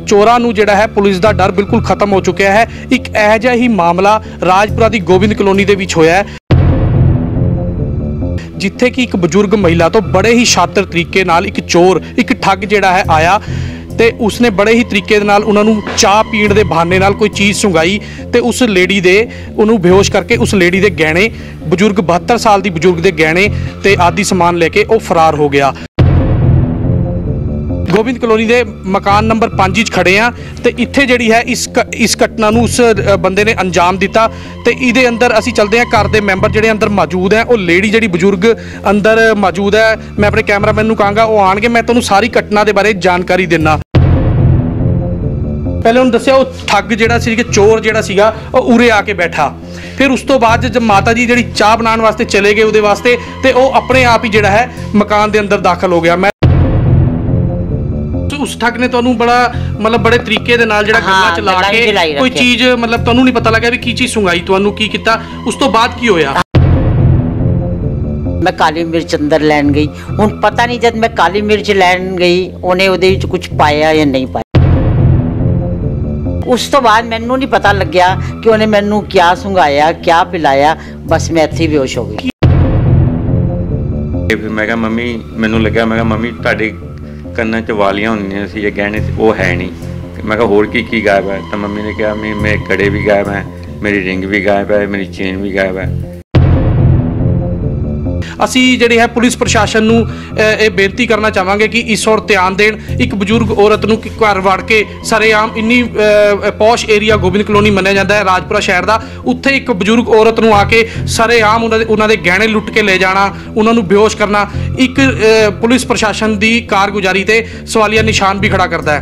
ਚੋਰਾਂ ਨੂੰ ਜਿਹੜਾ ਹੈ ਪੁਲਿਸ ਦਾ ਡਰ ਬਿਲਕੁਲ ਖਤਮ ਹੋ ਚੁੱਕਿਆ ਹੈ। ਇੱਕ ਇਹੋ ਜਿਹਾ ਹੀ ਮਾਮਲਾ ਰਾਜਪੁਰਾ ਦੀ ਗੋਬਿੰਦ ਕਲੋਨੀ ਦੇ ਵਿੱਚ ਹੋਇਆ ਹੈ, ਜਿੱਥੇ कि एक बजुर्ग महिला तो बड़े ही शातिर तरीके नाल एक चोर एक ठग जिहड़ा है आया ते उसने बड़े ही तरीके दे नाल उन्हां नूं चाह पीण दे बहाने नाल कोई चीज़ सुंघाई ते उस लेडी दे उन्होंने बेहोश करके उस लेडी दे गहने बजुर्ग 72 साल की बजुर्ग दे गहने ते आदि समान लेके वो फरार हो गया। गोबिंद कलोनी के मकान नंबर 5 खड़े हाँ तो इत्थे जिहड़ी है इस घटना नूं उस बंदे ने अंजाम दिता तो इहदे अंदर असीं चलदे हैं। घर दे मैंबर जिहड़े अंदर मौजूद हैं, वो लेडी जिहड़ी बजुर्ग अंदर मौजूद है, मैं अपने कैमरामैन नूं कहांगा वो आण के मैं तुहानूं सारी घटना दे बारे जानकारी देना। पहले उन्होंने दस्सिया वो ठग जिहड़ा सी कि चोर जिहड़ा सीगा वो उरे आके बैठा, फिर उस तो बाद जब माता जी जिहड़ी चाह बनाने वास्ते चले गए उहदे वास्ते ते वो अपने आप ही जिहड़ा है मकान दे अंदर दाखिल हो गया। मैं उस ठग ने तुहानूं बड़ा मतलब बड़े तरीके दे नाल जिहड़ा गल्लां च ला के कोई चीज़ मतलब तुहानूं नहीं पता लगा भी की चीज़ सुंघाई, तुहानूं की कीता, उस तो बाद की होया? मैं काली मिर्च अंदर लैन गई, हुण पता नहीं जब मैं काली मिर्च लैन गई उन्हें उहदे विच कुछ पाया या नहीं पाया। उस तो बाद मैनू नहीं पता लग्या कि उन्हें मैनू क्या सुंघाया क्या पिलाया, बस मैं इत्थे बेहोश हो गई। फिर मैं कहा मम्मी मैनू लग्या, मैं कहा मम्मी तुहाडे ਕੰਨਾਂ 'ਚ ਵਾਲੀਆਂ ਹੁੰਦੀਆਂ ਸੀ, ਇਹ ਗਹਿਣੇ ਉਹ ਹੈ ਨਹੀਂ। ਮੈਂ ਕਿਹਾ ਹੋਰ ਕੀ ਗਾਇਬ ਹੈ? ਤਾਂ ਮੰਮੀ ਨੇ ਕਿਹਾ ਮੇਰੇ ਕੜੇ ਵੀ ਗਾਇਬ ਹੈ, ਮੇਰੀ ਰਿੰਗ ਵੀ ਗਾਇਬ ਹੈ, ਮੇਰੀ ਚੇਨ ਵੀ ਗਾਇਬ ਹੈ। ਅਸੀਂ ਜਿਹੜੇ ਹੈ ਪੁਲਿਸ ਪ੍ਰਸ਼ਾਸਨ ਨੂੰ ਇਹ ਬੇਨਤੀ ਕਰਨਾ ਚਾਹਾਂਗੇ ਕਿ ਇਸ ਔਰ ਧਿਆਨ ਦੇਣ। ਇੱਕ ਬਜ਼ੁਰਗ ਔਰਤ ਨੂੰ ਘਰ ਵੜ ਕੇ ਸਰੇਆਮ ਇੰਨੀ ਪੌਸ਼ ਏਰੀਆ ਗੋਬਿੰਦ ਕਲੋਨੀ ਮੰਨਿਆ ਜਾਂਦਾ ਹੈ ਰਾਜਪੁਰਾ ਸ਼ਹਿਰ ਦਾ, ਉੱਥੇ ਇੱਕ ਬਜ਼ੁਰਗ ਔਰਤ ਨੂੰ ਆ ਕੇ ਸਰੇਆਮ ਉਹਨਾਂ ਦੇ ਗਹਿਣੇ ਲੁੱਟ ਕੇ ਲੈ ਜਾਣਾ, ਉਹਨਾਂ ਨੂੰ ਬੇਹੋਸ਼ ਕਰਨਾ ਇੱਕ ਪੁਲਿਸ ਪ੍ਰਸ਼ਾਸਨ ਦੀ ਕਾਰਗੁਜ਼ਾਰੀ ਤੇ सवालिया निशान भी खड़ा करता है।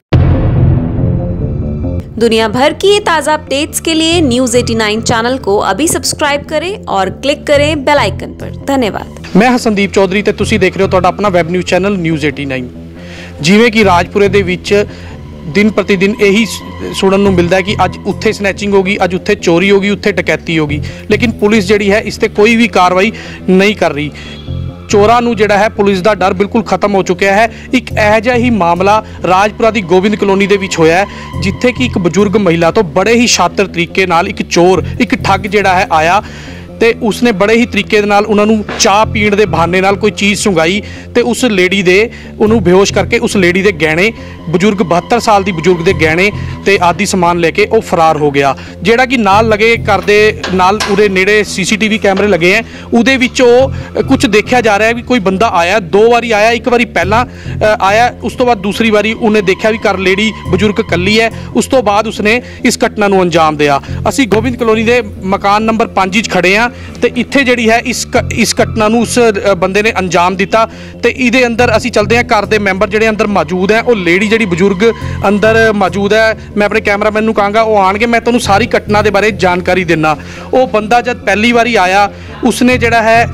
दुनिया भर की ताज़ा अपडेट्स के लिए न्यूज़ 89 चैनल को अभी सब्सक्राइब करें और क्लिक करें बेल आइकन पर। धन्यवाद। मैं हाँ संदीप चौधरी ते तुसी देख रहे हो तुहाडा अपना वैब न्यूज़ चैनल न्यूज़ 89। जिवें कि राजपुरे दे विच दिन प्रति दिन यही सुनन नूं मिलता है कि अज उत्थे स्नैचिंग होगी, अज उत्थे चोरी होगी, उत्थे डकैती होगी, लेकिन पुलिस जिहड़ी है इस ते कोई भी कार्रवाई नहीं कर रही। चोरां नूं जिहड़ा है पुलिस दा डर बिल्कुल खत्म हो चुका है। एक इहो जिहा ही मामला राजपुरा दी गोबिंद कलोनी दे विच होया है, जिथे कि एक बजुर्ग महिला तो बड़े ही शातिर तरीके नाल एक चोर एक ठग जिहड़ा है आया ते उसने बड़े ही तरीके दे नाल उन्हां नूं चाह पीण दे बहाने नाल कोई चीज़ सुंघाई ते उस लेडी दे उन्होंने बेहोश करके उस लेडी दे गहने बजुर्ग 72 साल की बजुर्ग दे गहने ते आदि समान लेके वो फरार हो गया। जिहड़ा कि नाल लगे घर दे नाल उहदे नेड़े CCTV कैमरे लगे हैं, उहदे विच कुछ देखा जा रहा है भी कोई बंदा आया, 2 बारी आया, एक बारी पहला आया, उस तो बाद दूसरी बारी उन्हें देखा भी घर लेडी बजुर्ग कल्ली है, उस तो बाद उसने इस घटना नूं अंजाम दिया। असीं गोबिंद कलोनी के मकान नंबर 5 खड़े हाँ तो इत्थे जिहड़ी है इस घटना नूं उस बंदे ने अंजाम दिता तो इहदे अंदर असीं चलदे हैं। घर दे मैंबर जिहड़े अंदर मौजूद हैं, वो लेडी जिहड़ी बजुर्ग अंदर मौजूद है, मैं अपने कैमरामैन नूं कहांगा वो आण के मैं तुहानूं सारी घटना दे बारे जानकारी देना। वो बंदा जब पहली बारी आया उसने जिहड़ा है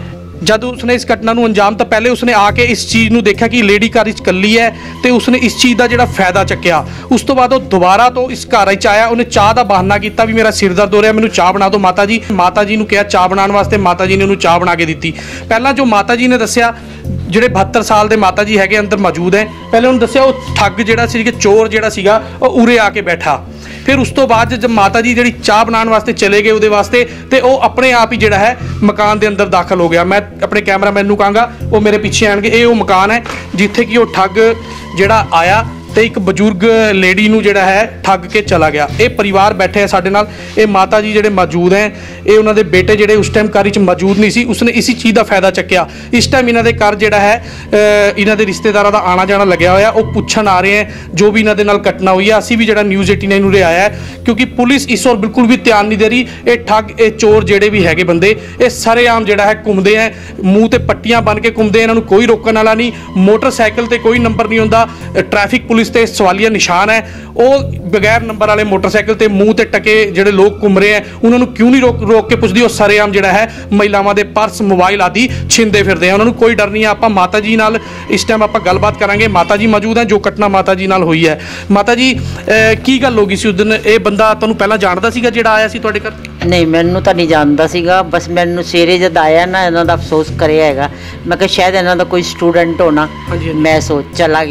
जब उसने इस घटना नूं अंजाम तो पहले उसने आके इस चीज़ नूं देखा कि लेडी घर इच कल्ली है तो उसने इस चीज़ का जिहड़ा फायदा चक्या। उस तो बाद वो दोबारा तो इस घर इच आया, उन्हें चाह का बहाना किया भी मेरा सिर दर्द हो रहा, मैनूं चाह बना दो माता जी नूं कहा चाह बनाने वास्ते, माता जी ने उन्होंने चाह बना के दी। पहला जो माता जी ने दस्सिया जिहड़े 72 साल के माता जी है अंदर मौजूद हैं, पहले उन्होंने दस्सिया वो ठग जिहड़ा सी कि चोर जिहड़ा सीगा वो उरे आके बैठा, फिर उस तो बाद जब माता जी जिहड़ी चाह बनाने वास्ते चले गए उहदे वास्ते ते वो अपने आप ही जिहड़ा है मकान के अंदर दाखिल हो गया। मैं अपने कैमरामैन नूं कहांगा वो मेरे पीछे आएंगे, ये वो मकान है जिथे कि वो ठग जिहड़ा आया तो एक बजुर्ग लेडी नूं जिहड़ा है ठग के चला गया। ये परिवार बैठे है साडे नाल, ये माता जी जिहड़े मौजूद हैं, ये उन्होंने बेटे जिहड़े उस टाइम घर च मौजूद नहीं सी, उसने इसी चीज़ का फायदा चक्या। इस टाइम इन्हों के घर जिहड़ा है इन्हों के रिश्तेदारों का आना जाना लग्या होया, वो पुछण आ रहे हैं जो भी इन्हों नाल घटना हुई है। असीं भी जिहड़ा न्यूज़ 89 उरे आया है क्योंकि पुलिस इस ओर बिल्कुल भी ध्यान नहीं दे रही। ये ठग ये चोर जिहड़े भी हैगे बंदे ये सरेआम जिहड़ा है घूमते हैं, मूँह ते पट्टियां बन के घूमते, इन्हों कोई रोकण वाला नहीं, मोटरसाइकिल ते कोई नंबर नहीं होंदा, ट्रैफिक पुलिस ते सवालिया निशान है, वो बगैर नंबर वाले मोटरसाइकिल ते मूँह ते टके जिहड़े लोग घूम रहे हैं उन्होंने क्यों नहीं रोक के पुछदी। वो सरेआम जिहड़ा है महिलावां दे पर्स मोबाइल आदि छिंदे फिरदे हैं, उन्होंने कोई डर नहीं है। आपां माता जी नाल इस टाइम आपां गलबात करांगे, माता जी मौजूद हैं, जो घटना माता जी नाल हुई है। माता जी की गल हो गई सी उस दिन? ये बंदा तुहानूं पहलां जाणदा सीगा जिहड़ा आया सी तुहाडे घर? नहीं मैनू तो नहीं जानता सीगा, बस मैनू सवेरे जब आया ना इन्हों का अफसोस करिया हैगा, मैं कहा शायद इन्हों का कोई स्टूडेंट होना, मैं सोच चला गया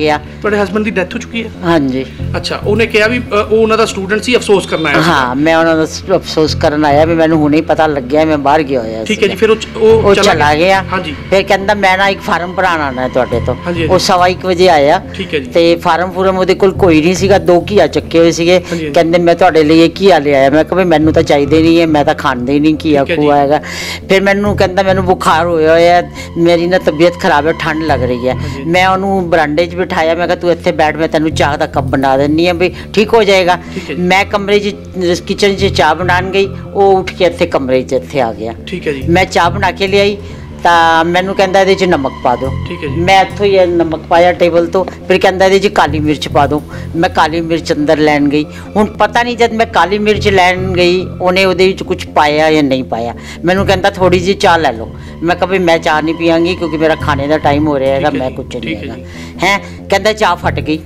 ਤੁਹਾਡੇ ਹਸਬੰਡ ਦੀ ਡੈਥ ਹੋ ਚੁੱਕੀ ਹੈ? हाँ जी। ਅੱਛਾ, ਉਹਨੇ ਕਿਹਾ ਵੀ ਉਹ ਉਹਨਾਂ ਦਾ ਸਟੂਡੈਂਟ ਸੀ, ਅਫਸੋਸ ਕਰਨ ਆਇਆ ਸੀ। हाँ, मैं उन्होंने अफसोस करन आया भी मैंने हुणे ही पता लग गया, मैं बाहर गया होया ਠੀਕ ਹੈ ਜੀ, ਸੀ। ਫਿਰ ਉਹ चला गया। ਹਾਂਜੀ फिर कहंदा मैं ना एक फार्म भराना आना है तुहाडे तो। हाँ जी, हाँ वो जी। 1:15 वजे आया ਠੀਕ ਹੈ ਜੀ। ਤੇ ਫਾਰਮ ਫੂਰਮ ਉਹਦੇ ਕੋਲ ਕੋਈ ਨਹੀਂ ਸੀਗਾ, 2 ਘੀਆ ਚੱਕੇ ਹੋਏ ਸੀਗੇ। ਹਾਂਜੀ। ਕਹਿੰਦੇ ਮੈਂ ਤੁਹਾਡੇ ਲਈ ਇਹ ਘੀਆ ਲਿਆਇਆ। ਮੈਂ ਕਿਹਾ ਵੀ ਮੈਨੂੰ ਤਾਂ ਚਾਹੀਦੇ ਨਹੀਂ ਹੈ, ਮੈਂ ਤਾਂ ਖਾਂਦੇ ਹੀ ਨਹੀਂ ਘੀਆ ਠੀਕ ਹੈ ਖੂਆ ਹੈਗਾ। ਫਿਰ ਮੈਨੂੰ ਕਹਿੰਦਾ ਮੈਨੂੰ ਬੁਖਾਰ ਹੋਇਆ ਹੋਇਆ, ਮੇਰੀ ਨਾ ਤਬੀਅਤ ਖਰਾਬ ਹੈ, ਠੰਡ ਲੱਗ ਰਹੀ ਹੈ। ਹਾਂਜੀ। ਮੈਂ ਉਹਨੂੰ ਬਰਾਂਡੇ 'ਚ ਬਿਠਾਇਆ, ਮੈਂ ਕਿਹਾ ਤੂੰ ਇੱਥੇ ਬੈਠ, ਮੈਂ ਤੈਨੂੰ ਚਾਹ ਦਾ ਕੱਪ ਬਣਾ ਦਿੰਨੀ ਆ ਵੀ ਠੀਕ ਹੋ ਜਾਏਗਾ। ਠੀਕ ਹੈ ਜੀ। ਮੈਂ ਕਮਰੇ 'ਚ ਕਿਚਨ 'ਚ ਚਾਹ ਬਣਾਉਣ ਗਈ, ਉਹ ਉੱਠ ਕੇ ਇੱਥੇ ਕਮਰੇ 'ਚ ਇੱਥੇ ਆ ਗਿਆ। ਠੀਕ ਹੈ ਜੀ। ਮੈਂ ਚਾਹ ਬਣਾ ਕੇ ਲਿਆਈ ਤਾਂ ਮੈਨੂੰ ਕਹਿੰਦਾ ਇਹਦੇ 'ਚ ਨਮਕ ਪਾ ਦਿਓ। ਠੀਕ ਹੈ ਜੀ। ਮੈਂ ਇੱਥੋਂ ਹੀ ਇਹ ਨਮਕ ਪਾਇਆ ਟੇਬਲ ਤੋਂ। ਫਿਰ ਕਹਿੰਦਾ ਇਹਦੇ 'ਚ ਕਾਲੀ ਮਿਰਚ ਪਾ ਦਿਓ। ਮੈਂ ਕਾਲੀ ਮਿਰਚ ਅੰਦਰ ਲੈਣ ਗਈ। ਹੁਣ ਪਤਾ ਨਹੀਂ ਜਦ ਮੈਂ ਕਾਲੀ ਮਿਰਚ ਲੈਣ ਗਈ ਉਹਨੇ ਉਹਦੇ ਵਿੱਚ ਕੁਝ ਪਾਇਆ ਜਾਂ ਨਹੀਂ ਪਾਇਆ। ਮੈਨੂੰ ਕਹਿੰਦਾ ਥੋੜੀ ਜਿਹੀ ਚਾਹ ਲੈ ਲਓ। ਮੈਂ ਕਿਹਾ ਵੀ ਮੈਂ ਚਾਹ ਨਹੀਂ ਪੀਵਾਂਗੀ ਕਿਉਂਕਿ ਮੇਰਾ ਖਾਣੇ ਦਾ ਟਾਈਮ ਹੋ ਰਿਹਾ ਹੈਗਾ, ਠੀਕ ਹੈ ਮੈਂ ਜੀ, ਕੁਝ ਨਹੀਂ ਠੀਕ ਹੈ ਹੈਗਾ ਹੈ। ਕਹਿੰਦਾ ਚਾਹ ਫਟ ਗਈ।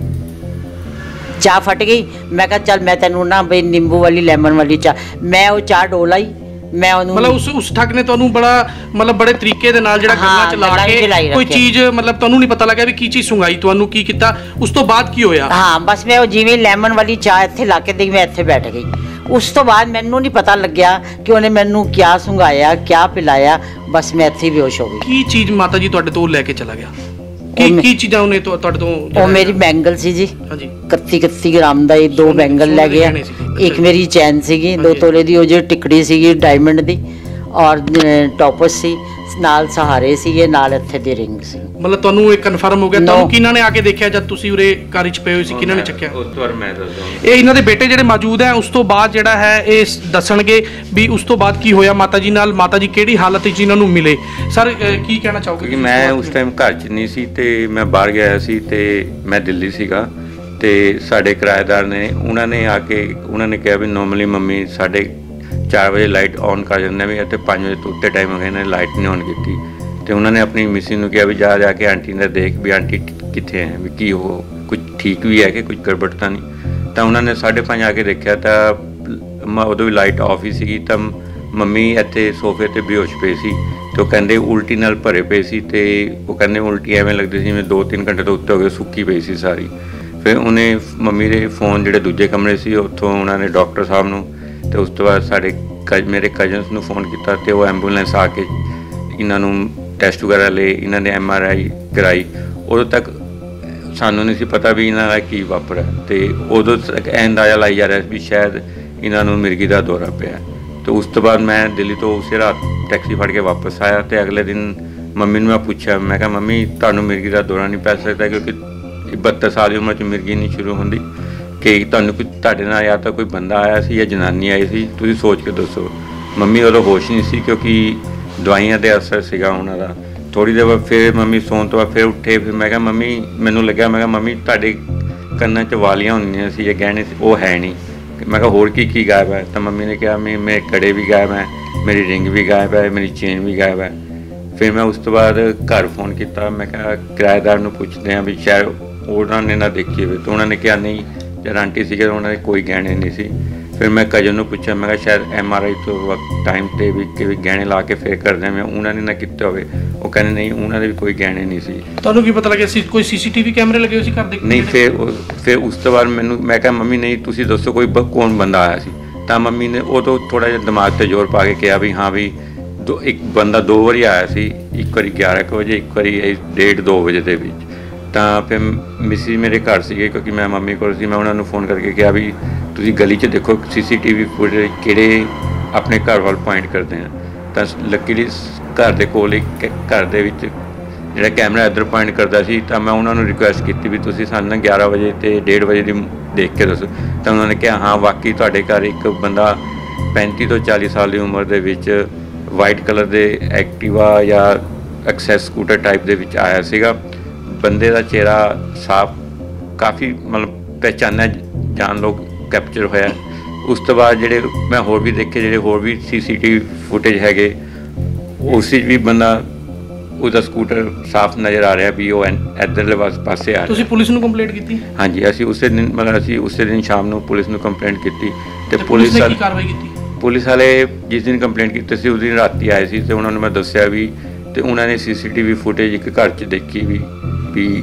ਚਾਹ ਫਟ ਗਈ। ਮੈਂ ਕਿਹਾ ਚੱਲ ਮੈਂ ਤੈਨੂੰ ਨਾ ਬਈ ਨਿੰਬੂ ਵਾਲੀ ਲੈਮਨ ਵਾਲੀ ਚਾਹ, ਮੈਂ ਉਹ ਚਾਹ ਡੋਲਾਈ। ਮੈਂ ਉਹਨੂੰ ਮਤਲਬ ਉਸ ਠੱਗ ਨੇ ਤੁਹਾਨੂੰ ਬੜੇ ਤਰੀਕੇ ਦੇ ਨਾਲ ਜਿਹੜਾ ਹਾਂ, ਗੱਲਾਂ ਚਲਾ ਗੱਲਾਂ ਕੇ ਚਲਾਈ ਕੋਈ ਰੱਖਿਆ। ਚੀਜ਼ ਤੁਹਾਨੂੰ ਨਹੀਂ ਪਤਾ ਲੱਗਿਆ ਵੀ ਕੀ ਚੀਜ਼ ਸੁੰਘਾਈ, ਤੁਹਾਨੂੰ ਕੀ ਕੀਤਾ, ਉਸ ਤੋਂ ਬਾਅਦ ਕੀ ਹੋਇਆ? ਹਾਂ, ਬਸ ਮੈਂ ਉਹ ਜਿਵੇਂ ਲੈਮਨ ਵਾਲੀ ਚਾਹ ਇੱਥੇ ਲਾ ਕੇ ਦੇਈ, ਮੈਂ ਇੱਥੇ ਬੈਠ ਗਈ। ਉਸ ਤੋਂ ਬਾਅਦ ਮੈਨੂੰ ਨਹੀਂ ਪਤਾ ਲੱਗਿਆ ਕਿ ਉਹਨੇ ਮੈਨੂੰ ਕਿਆ ਸੁੰਘਾਇਆ, ਕਿਆ ਪਿਲਾਇਆ। ਬਸ ਮੈਂ ਇੱਥੇ ਹੀ ਬੇਹੋਸ਼ ਹੋ ਗਈ। ਕੀ ਚੀਜ਼ ਮਾਤਾ ਜੀ ਤੁਹਾਡੇ ਤੋਂ ਲੈ ਕੇ ਚਲਾ ਗਿਆ? ਉਹ ਕੀ ਚੀਜ਼ਾਂ ਉਹਨੇ ਤੁਹਾਡੇ ਤੋਂ ਉਹ ਮੇਰੀ ਬੈਂਗਲ ਸੀ ਜੀ, ਹਾਂਜੀ 31 ਗ੍ਰਾਮ ਦਾ ਇਹ 2 ਬੈਂਗਲ ਲੈ ਗਿਆ। ਗਹਿਣੇ ਸੀਗੇ, ਅੱਛਾ ਇੱਕ ਜੀ। ਮੇਰੀ ਚੈਨ ਸੀਗੀ 2 ਹਾਂਜੀ। ਤੋਲੇ ਦੀ, ਉਹ ਜਿਹੜੀ ਟਿਕੜੀ ਸੀਗੀ ਡਾਇਮੰਡ ਦੀ, ਔਰ ਟੋਪਸ ਸੀ ਨਾਲ, ਸਹਾਰੇ ਸੀਗੇ ਨਾਲ, ਇੱਥੇ ਦੀ ਰਿੰਗ ਸੀ। ਮਤਲਬ ਤੁਹਾਨੂੰ ਇਹ ਕਨਫਰਮ ਹੋ ਗਿਆ? No। ਤੁਹਾਨੂੰ ਕਿਹਨਾਂ ਨੇ ਆ ਕੇ ਦੇਖਿਆ ਜਦ ਤੁਸੀਂ ਉਰੇ ਕਾਰ 'ਚ ਪਏ ਹੋਏ ਸੀ? ਕਿਹਨਾਂ ਨੇ ਚੱਕਿਆ? ਉਸ ਤੋਂ ਬਾਅਦ ਮੈਂ ਦੱਸਦਾ। ਇਹ ਇਹਨਾਂ ਦੇ ਬੇਟੇ ਜਿਹੜੇ ਮੌਜੂਦ ਹੈ, ਉਸ ਤੋਂ ਬਾਅਦ ਜਿਹੜਾ ਹੈ ਇਹ ਦੱਸਣਗੇ ਵੀ ਉਸ ਤੋਂ ਬਾਅਦ ਕੀ ਹੋਇਆ ਮਾਤਾ ਜੀ ਨਾਲ, ਮਾਤਾ ਜੀ ਕਿਹੜੀ ਹਾਲਤ ਵਿੱਚ ਇਹਨਾਂ ਨੂੰ ਮਿਲੇ। ਸਰ ਕੀ ਕਹਿਣਾ ਚਾਹੋਗੇ? ਕਿਉਂਕਿ ਮੈਂ ਉਸ ਟਾਈਮ ਘਰ 'ਚ ਨਹੀਂ ਸੀ ਤੇ ਮੈਂ ਬਾਹਰ ਗਿਆ ਸੀ ਤੇ ਮੈਂ ਦਿੱਲੀ ਸੀਗਾ ਤੇ ਸਾਡੇ ਕਿਰਾਏਦਾਰ ਨੇ ਉਹਨਾਂ ਨੇ ਕਿਹਾ ਵੀ ਨੋਰਮਲੀ ਮੰਮੀ 4:30 ਵਜੇ ਲਾਈਟ ਔਨ ਕਰ ਜਾਂਦੇ ਵੀ ਅਤੇ 5 ਵਜੇ ਤੋਂ ਉੱਤੇ ਟਾਈਮ ਹੋ ਗਿਆ, ਇਹਨਾਂ ਨੇ ਲਾਈਟ ਨਹੀਂ ਔਨ ਕੀਤੀ। ਤੇ ਉਹਨਾਂ ਨੇ ਆਪਣੀ ਮਿਸਿਸ ਨੂੰ ਕਿਹਾ ਵੀ ਜਾ ਕੇ ਆਂਟੀ ਨੇ ਦੇਖ ਵੀ ਆਂਟੀ ਕਿੱਥੇ ਹੈ, ਵੀ ਕੀ ਉਹ ਕੁਝ ਠੀਕ ਵੀ ਹੈ ਕਿ ਕੁਝ ਗੜਬੜ ਤਾਂ ਨਹੀਂ। ਤਾਂ ਉਹਨਾਂ ਨੇ 5:30 ਆ ਕੇ ਦੇਖਿਆ ਤਾਂ ਉਦੋਂ ਵੀ ਲਾਈਟ ਆਫ ਹੀ ਸੀਗੀ। ਤਾਂ ਮੰਮੀ ਇੱਥੇ ਸੋਫੇ ਤੇ ਬੇਹੋਸ਼ ਪਏ ਸੀ ਤੇ ਉਹ ਕਹਿੰਦੇ ਉਲਟੀ ਨਾਲ ਭਰੇ ਪਏ ਸੀ ਤੇ ਉਹ ਕਹਿੰਦੇ ਉਲਟੀ ਐਵੇਂ ਲੱਗਦੀ ਸੀ ਜਿਵੇਂ 2-3 ਘੰਟੇ ਤੋਂ ਉੱਤੇ ਹੋ ਗਏ, ਸੁੱਕੀ ਪਈ ਸੀ ਸਾਰੀ। ਫਿਰ ਉਹਨੇ ਮੰਮੀ ਦੇ ਫੋਨ ਜਿਹੜੇ ਦੂਜੇ ਕਮਰੇ ਸੀ ਉੱਥੋਂ ਉਹਨਾਂ ਨੇ ਡਾਕਟਰ ਸਾਹਿਬ ਨੂੰ ਤੇ ਉਸ ਤੋਂ ਬਾਅਦ ਮੇਰੇ ਕਜ਼ਨਸ ਨੂੰ ਫੋਨ ਕੀਤਾ ਤੇ ਉਹ ਐਂਬੂਲੈਂਸ ਆ ਕੇ ਇਹਨਾਂ ਨੂੰ ਟੈਸਟ ਵਗੈਰਾ ਲਏ, ਇਹਨਾਂ ਨੇ MRI ਕਰਾਈ। ਉਦੋਂ ਤੱਕ ਸਾਨੂੰ ਨਹੀਂ ਸੀ ਪਤਾ ਵੀ ਇਹਨਾਂ ਦਾ ਕੀ ਵਾਪਰਿਆ ਤੇ ਉਦੋਂ ਤੱਕ ਇਹ ਅੰਦਾਜ਼ਾ ਲਾਈ ਜਾ ਰਿਹਾ ਸੀ ਵੀ ਸ਼ਾਇਦ ਇਹਨਾਂ ਨੂੰ ਮਿਰਗੀ ਦਾ ਦੌਰਾ ਪਿਆ। ਤੇ ਉਸ ਤੋਂ ਬਾਅਦ ਮੈਂ ਦਿੱਲੀ ਤੋਂ ਉਸੇ ਰਾਤ ਟੈਕਸੀ ਫੜ ਕੇ ਵਾਪਸ ਆਇਆ ਤੇ ਅਗਲੇ ਦਿਨ ਮੰਮੀ ਨੂੰ ਮੈਂ ਪੁੱਛਿਆ, ਮੈਂ ਕਿਹਾ ਮੰਮੀ ਤੁਹਾਨੂੰ ਮਿਰਗੀ ਦਾ ਦੌਰਾ ਨਹੀਂ ਪੈ ਸਕਦਾ ਕਿਉਂਕਿ 72 ਸਾਲ ਦੀ ਉਮਰ 'ਚ ਮਿਰਗੀ ਨਹੀਂ ਸ਼ੁਰੂ ਹੁੰਦੀ, ਕਿ ਤੁਹਾਨੂੰ ਤੁਹਾਡੇ ਨਾਲ ਜਾਂ ਤਾਂ ਕੋਈ ਬੰਦਾ ਆਇਆ ਸੀ ਜਾਂ ਜਨਾਨੀ ਆਈ ਸੀ, ਤੁਸੀਂ ਸੋਚ ਕੇ ਦੱਸੋ। ਮੰਮੀ ਉਦੋਂ ਹੋਸ਼ ਨਹੀਂ ਸੀ ਕਿਉਂਕਿ ਦਵਾਈਆਂ ਦੇ ਅਸਰ ਸੀਗਾ ਉਹਨਾਂ ਦਾ। ਥੋੜ੍ਹੀ ਦੇਰ ਬਾਅਦ ਫਿਰ ਮੰਮੀ ਸੌਣ ਤੋਂ ਬਾਅਦ ਫਿਰ ਉੱਠੇ। ਫਿਰ ਮੈਂ ਕਿਹਾ ਮੰਮੀ ਮੈਨੂੰ ਲੱਗਿਆ, ਮੈਂ ਕਿਹਾ ਮੰਮੀ ਤੁਹਾਡੇ ਕੰਨਾਂ 'ਚ ਵਾਲੀਆਂ ਹੁੰਦੀਆਂ ਸੀ ਜਾਂ ਗਹਿਣੇ ਸੀ, ਉਹ ਹੈ ਨਹੀਂ। ਮੈਂ ਕਿਹਾ ਹੋਰ ਕੀ ਗਾਇਬ ਹੈ? ਤਾਂ ਮੰਮੀ ਨੇ ਕਿਹਾ ਮੇਰੇ ਕੜੇ ਵੀ ਗਾਇਬ ਹੈ, ਮੇਰੀ ਰਿੰਗ ਵੀ ਗਾਇਬ ਹੈ, ਮੇਰੀ ਚੇਨ ਵੀ ਗਾਇਬ ਹੈ। ਫਿਰ ਮੈਂ ਉਸ ਤੋਂ ਬਾਅਦ ਘਰ ਫੋਨ ਕੀਤਾ, ਮੈਂ ਕਿਹਾ ਕਿਰਾਏਦਾਰ ਨੂੰ ਪੁੱਛਦੇ ਹਾਂ ਵੀ ਸ਼ਾਇਦ ਉਹਨਾਂ ਨੇ ਨਾ ਦੇਖੀ ਹੋਵੇ। ਤਾਂ ਉਹਨਾਂ ਨੇ ਕਿਹਾ ਨਹੀਂ, ਜਦ ਆਂਟੀ ਸੀਗੇ ਉਹਨਾਂ ਦੇ ਕੋਈ ਗਹਿਣੇ ਨਹੀਂ ਸੀ। ਫਿਰ ਮੈਂ ਕਜ਼ਨ ਨੂੰ ਪੁੱਛਿਆ, ਮੈਂ ਕਿਹਾ ਸ਼ਾਇਦ MRI ਤੋਂ ਵਕਤ ਟਾਈਮ 'ਤੇ ਵੀ ਗਹਿਣੇ ਲਾ ਕੇ ਫਿਰ ਕਰਦੇ ਮੈਂ ਉਹਨਾਂ ਨੇ ਨਾ ਕੀਤੇ ਹੋਵੇ। ਉਹ ਕਹਿੰਦੇ ਨਹੀਂ, ਉਹਨਾਂ ਦੇ ਵੀ ਕੋਈ ਗਹਿਣੇ ਨਹੀਂ ਸੀ। ਤੁਹਾਨੂੰ ਕੀ ਪਤਾ ਲੱਗਿਆ ਸੀ ਕੋਈ CCTV ਕੈਮਰੇ ਲੱਗੇ ਹੋਏ ਸੀ ਘਰ ਦੇ? ਨਹੀਂ। ਫਿਰ ਉਸ ਤੋਂ ਬਾਅਦ ਮੈਂ ਕਿਹਾ ਮੰਮੀ ਨਹੀਂ ਤੁਸੀਂ ਦੱਸੋ ਕੋਈ ਕੌਣ ਬੰਦਾ ਆਇਆ ਸੀ? ਤਾਂ ਮੰਮੀ ਨੇ ਉਦੋਂ ਥੋੜ੍ਹਾ ਜਿਹਾ ਦਿਮਾਗ 'ਤੇ ਜ਼ੋਰ ਪਾ ਕੇ ਕਿਹਾ ਵੀ ਹਾਂ ਵੀ ਇੱਕ ਬੰਦਾ 2 ਵਾਰੀ ਆਇਆ ਸੀ, ਇੱਕ ਵਾਰੀ 11 ਵਜੇ, ਇੱਕ ਵਾਰੀ 1:30-2 ਵਜੇ ਦੇ ਵਿੱਚ। ਤਾਂ ਫਿਰ ਮਿਸਿਸ ਮੇਰੇ ਘਰ ਸੀਗੇ ਕਿਉਂਕਿ ਮੈਂ ਮੰਮੀ ਕੋਲ ਸੀ। ਮੈਂ ਉਹਨਾਂ ਨੂੰ ਫੋਨ ਕਰਕੇ ਕਿਹਾ ਵੀ ਤੁਸੀਂ ਗਲੀ 'ਚ ਦੇਖੋ CCTV ਫੁਟੇਜ ਕਿਹੜੇ ਆਪਣੇ ਘਰ ਵੱਲ ਪੁਆਇੰਟ ਕਰਦੇ ਆ। ਤਾਂ ਲੱਕੀਲੀ ਘਰ ਦੇ ਕੋਲ ਇੱਕ ਘਰ ਦੇ ਵਿੱਚ ਜਿਹੜਾ ਕੈਮਰਾ ਇੱਧਰ ਪੁਆਇੰਟ ਕਰਦਾ ਸੀ। ਤਾਂ ਮੈਂ ਉਹਨਾਂ ਨੂੰ ਰਿਕੁਐਸਟ ਕੀਤੀ ਵੀ ਤੁਸੀਂ ਸਾਨੂੰ 11 ਵਜੇ ਤੇ 1:30 ਵਜੇ ਦੀ ਦੇਖ ਕੇ ਦੱਸੋ। ਤਾਂ ਉਹਨਾਂ ਨੇ ਕਿਹਾ ਹਾਂ ਵਾਕਈ ਤੁਹਾਡੇ ਘਰ ਇੱਕ ਬੰਦਾ 35 ਤੋਂ 40 ਸਾਲ ਦੀ ਉਮਰ ਦੇ ਵਿੱਚ ਵਾਈਟ ਕਲਰ ਦੇ ਐਕਟਿਵਾ ਜਾਂ ਐਕਸੈਸ ਸਕੂਟਰ ਟਾਈਪ ਦੇ ਵਿੱਚ ਆਇਆ ਸੀਗਾ। ਬੰਦੇ ਦਾ ਚਿਹਰਾ ਸਾਫ਼ ਕਾਫੀ ਮਤਲਬ ਪਹਿਚਾਨਿਆ ਜਾਣ ਲੋਕ ਕੈਪਚਰ ਹੋਇਆ। ਉਸ ਤੋਂ ਬਾਅਦ ਜਿਹੜੇ ਮੈਂ ਹੋਰ ਵੀ ਦੇਖੇ, ਜਿਹੜੇ ਹੋਰ ਵੀ CCTV ਫੁਟੇਜ ਹੈਗੇ, ਉਸ ਵਿੱਚ ਵੀ ਬੰਦਾ ਉਹਦਾ ਸਕੂਟਰ ਸਾਫ਼ ਨਜ਼ਰ ਆ ਰਿਹਾ ਵੀ ਉਹ ਇੱਧਰਲੇ ਪਾਸੇ ਆ ਰਿਹਾ। ਤੁਸੀਂ ਪੁਲਿਸ ਨੂੰ ਕੰਪਲੇਂਟ ਕੀਤੀ? ਹਾਂਜੀ, ਅਸੀਂ ਉਸੇ ਦਿਨ ਸ਼ਾਮ ਨੂੰ ਪੁਲਿਸ ਨੂੰ ਕੰਪਲੇਂਟ ਕੀਤੀ ਤੇ ਪੁਲਿਸ ਨੇ ਕੀ ਕਾਰਵਾਈ ਕੀਤੀ? ਪੁਲਿਸ ਵਾਲੇ ਜਿਸ ਦਿਨ ਕੰਪਲੇਂਟ ਕੀਤੀ ਸੀ ਉਸ ਦਿਨ ਰਾਤੀ ਆਏ ਸੀ ਤੇ ਉਹਨਾਂ ਨੂੰ ਮੈਂ ਦੱਸਿਆ ਵੀ ਤੇ ਉਹਨਾਂ ਨੇ CCTV ਫੁਟੇਜ ਇੱਕ ਘਰ 'ਚ ਦੇਖੀ ਵੀ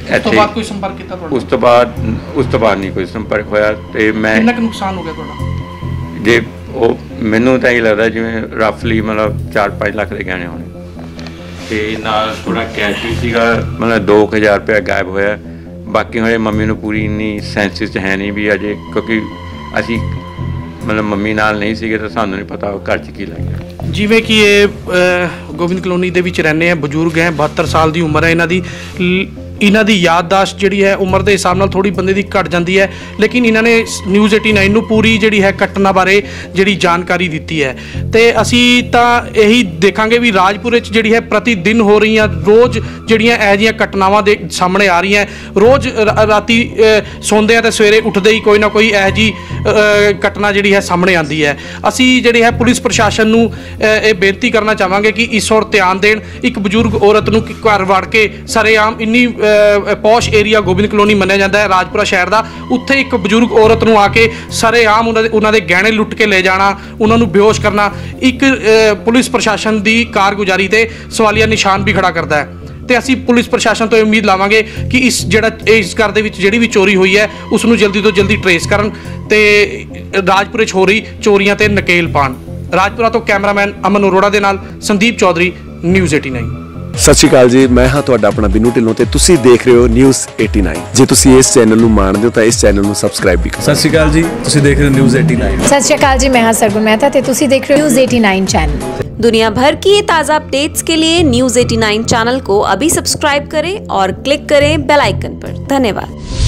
ਉਸ ਤੋਂ ਬਾਅਦ ਕੋਈ ਸੰਪਰਕ ਕੀਤਾ ਤੁਹਾਡਾ? ਉਸ ਤੋਂ ਬਾਅਦ ਨਹੀਂ ਕੋਈ ਸੰਪਰਕ ਹੋਇਆ। ਤੇ ਮੈਂ ਕਿੰਨਾ ਕੁ ਨੁਕਸਾਨ ਹੋ ਗਿਆ ਤੁਹਾਡਾ? ਜੇ ਉਹ ਮੈਨੂੰ ਤਾਂ ਇਹ ਲੱਗਦਾ ਜਿਵੇਂ ਰਫਲੀ ਮਤਲਬ 4-5 ਲੱਖ ਦੇ ਗਹਿਣੇ ਹੋਣੇ, ਤੇ ਨਾਲ ਥੋੜਾ ਕੈਸ਼ ਵੀ ਸੀਗਾ, ਮਤਲਬ 2000 ਰੁਪਇਆ ਗਾਇਬ ਹੋਇਆ। ਬਾਕੀ ਹਜੇ ਮੰਮੀ ਨੂੰ ਪੂਰੀ ਇੰਨੀ ਸੈਂਸਿਸ 'ਚ ਹੈ ਨਹੀਂ ਵੀ ਅਜੇ, ਕਿਉਂਕਿ ਅਸੀਂ ਮਤਲਬ ਮੰਮੀ ਨਾਲ ਨਹੀਂ ਸੀਗੇ ਤਾਂ ਸਾਨੂੰ ਨਹੀਂ ਪਤਾ ਘਰ 'ਚ ਕੀ ਲੱਗ ਗਿਆ। ਜਿਵੇਂ ਕਿ ਇਹ ਗੋਬਿੰਦ ਕਲੋਨੀ ਦੇ ਵਿੱਚ ਰਹਿੰਦੇ ਆ, ਬਜ਼ੁਰਗ ਹੈ, 72 ਸਾਲ ਦੀ ਉਮਰ ਹੈ ਇਹਨਾਂ ਦੀ ਯਾਦਦਾਸ਼ਤ ਜਿਹੜੀ ਹੈ ਉਮਰ ਦੇ ਹਿਸਾਬ ਨਾਲ ਥੋੜੀ ਬੰਦੇ ਦੀ ਘਟ ਜਾਂਦੀ ਹੈ, ਲੇਕਿਨ ਇਹਨਾਂ ਨੇ ਨਿਊਜ਼ 89 ਨੂੰ ਪੂਰੀ ਜਿਹੜੀ ਹੈ ਘਟਨਾ ਬਾਰੇ ਜਿਹੜੀ ਜਾਣਕਾਰੀ ਦਿੱਤੀ ਹੈ। ਤੇ ਅਸੀਂ ਤਾਂ ਇਹੀ ਦੇਖਾਂਗੇ ਵੀ ਰਾਜਪੁਰੇ 'ਚ ਜਿਹੜੀ ਹੈ ਪ੍ਰਤੀ ਦਿਨ ਹੋ ਰਹੀਆਂ ਰੋਜ਼ ਜਿਹੜੀਆਂ ਇਹੋ ਜਿਹੀਆਂ ਘਟਨਾਵਾਂ ਦੇ ਸਾਹਮਣੇ ਆ ਰਹੀਆਂ। ਰੋਜ਼ ਰਾਤੀ ਸੌਂਦੇ ਆ ਤੇ ਸਵੇਰੇ ਉੱਠਦੇ ਹੀ ਕੋਈ ਨਾ ਕੋਈ ਇਹੋ ਜਿਹੀ ਘਟਨਾ ਜਿਹੜੀ ਹੈ ਸਾਹਮਣੇ ਆਉਂਦੀ ਹੈ। ਅਸੀਂ ਜਿਹੜੀ ਹੈ ਪੁਲਿਸ ਪ੍ਰਸ਼ਾਸਨ ਨੂੰ ਇਹ ਬੇਨਤੀ ਕਰਨਾ ਚਾਹਾਂਗੇ ਕਿ ਇਸ ਔਰ ਧਿਆਨ ਦੇਣ। ਇੱਕ ਬਜ਼ੁਰਗ ਔਰਤ ਨੂੰ ਘਰ ਵੜ ਕੇ ਸਰੇਆਮ ਇੰਨੀ ਪੌਸ਼ ਏਰੀਆ ਗੋਬਿੰਦ ਕਲੋਨੀ ਮੰਨਿਆ ਜਾਂਦਾ ਹੈ ਰਾਜਪੁਰਾ ਸ਼ਹਿਰ ਦਾ, ਉੱਥੇ ਇੱਕ ਬਜ਼ੁਰਗ ਔਰਤ ਨੂੰ ਆ ਕੇ ਸਰੇਆਮ ਉਹਨਾਂ ਦੇ ਗਹਿਣੇ ਲੁੱਟ ਕੇ ਲੈ ਜਾਣਾ, ਉਹਨਾਂ ਨੂੰ ਬੇਹੋਸ਼ ਕਰਨਾ, ਇੱਕ ਪੁਲਿਸ ਪ੍ਰਸ਼ਾਸਨ ਦੀ ਕਾਰਗੁਜ਼ਾਰੀ ਤੇ ਸਵਾਲੀਆ ਨਿਸ਼ਾਨ ਵੀ ਖੜਾ ਕਰਦਾ ਹੈ। ਤੇ ਅਸੀਂ ਪੁਲਿਸ ਪ੍ਰਸ਼ਾਸਨ ਤੋਂ ਉਮੀਦ ਲਾਵਾਂਗੇ ਕਿ ਇਸ ਘਰ ਦੇ ਵਿੱਚ ਜਿਹੜੀ ਵੀ ਚੋਰੀ ਹੋਈ ਹੈ ਉਸ ਨੂੰ ਜਲਦੀ ਤੋਂ ਜਲਦੀ ਟਰੇਸ ਕਰਨ ਤੇ ਰਾਜਪੁਰੇ 'ਚ ਹੋ ਰਹੀ ਚੋਰੀਆਂ ਤੇ ਨਕੇਲ ਪਾਉਣ। ਰਾਜਪੁਰਾ ਤੋਂ ਕੈਮਰਾਮੈਨ ਅਮਨ ਅਰੋੜਾ ਦੇ ਨਾਲ ਸੰਦੀਪ ਚੌਧਰੀ, ਨਿਊਜ਼ 89। ਸਤਿ ਸ਼੍ਰੀ ਅਕਾਲ ਜੀ, ਮੈਂ ਹਾਂ ਤੁਹਾਡਾ ਆਪਣਾ ਬਿੰਨੂ ਢਿੱਲੋਂ ਤੇ ਤੁਸੀਂ ਦੇਖ ਰਹੇ ਹੋ ਨਿਊਜ਼ 89। ਜੇ ਤੁਸੀਂ ਇਸ ਚੈਨਲ ਨੂੰ ਮਾਣਦੇ ਹੋ ਤਾਂ ਇਸ ਚੈਨਲ ਨੂੰ ਸਬਸਕ੍ਰਾਈਬ ਵੀ ਕਰੋ। ਸਤਿ ਸ਼੍ਰੀ ਅਕਾਲ ਜੀ, ਤੁਸੀਂ ਦੇਖ ਰਹੇ ਹੋ ਨਿਊਜ਼ 89। सत श्री अकाल जी, मैं हाँ सरगुन मेहता ते तुसी देख रहे हो न्यूज़ 89 चैनल। दुनिया भर की ताज़ा अपडेट्स के लिए न्यूज़ 89 चैनल को अभी सब्सक्राइब करें और क्लिक करें बेल आइकन पर। धन्यवाद।